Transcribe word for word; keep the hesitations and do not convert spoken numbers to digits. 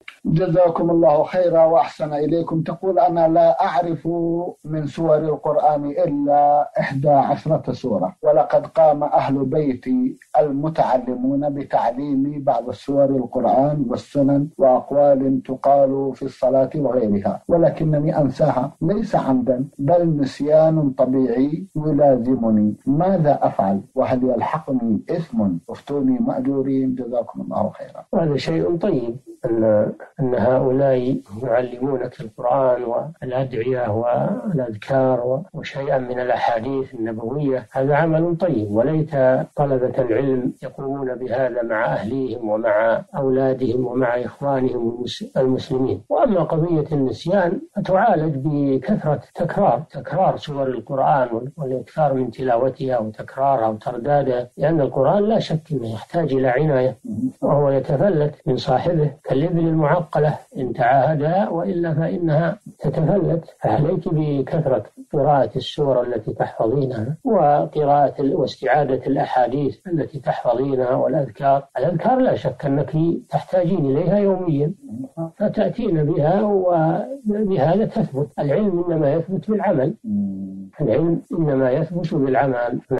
جزاكم الله خيرا وأحسن إليكم. تقول أنا لا أعرف من سور القرآن إلا إحدى عشرة سورة، ولقد قام أهل بيتي المتعلمون بتعليم بعض سور القرآن والسنن وأقوال تقال في الصلاة وغيرها، ولكنني أنساها ليس عمدا بل نسيان طبيعي يلازمني. ماذا أفعل وهل يلحقني إثم؟ افتوني مأجورين جزاكم الله خيرا. هذا شيء طيب أن أن هؤلاء يعلمونك القرآن والأدعية والأذكار وشيئا من الأحاديث النبوية، هذا عمل طيب، وليت طلبة العلم يقومون بهذا مع أهليهم ومع أولادهم ومع إخوانهم المسلمين. وأما قضية النسيان فتعالج بكثرة تكرار تكرار سور القرآن والإكثار من تلاوتها وتكرارها وتردادها، لأن القرآن لا شك أنه يحتاج إلى عناية، وهو يتفلت من صاحبه كالإبل المعقلة إن تعاهدها، وإلا فإنها تتفلت. فعليك بكثرة قراءة السور التي تحفظينها وقراءة واستعادة الأحاديث التي تحفظينها، والأذكار الأذكار لا شك أنك تحتاجين إليها يوميا فتأتين بها، وبهذا تثبت. العلم إنما يثبت بالعمل، العلم إنما يثبت بالعمل.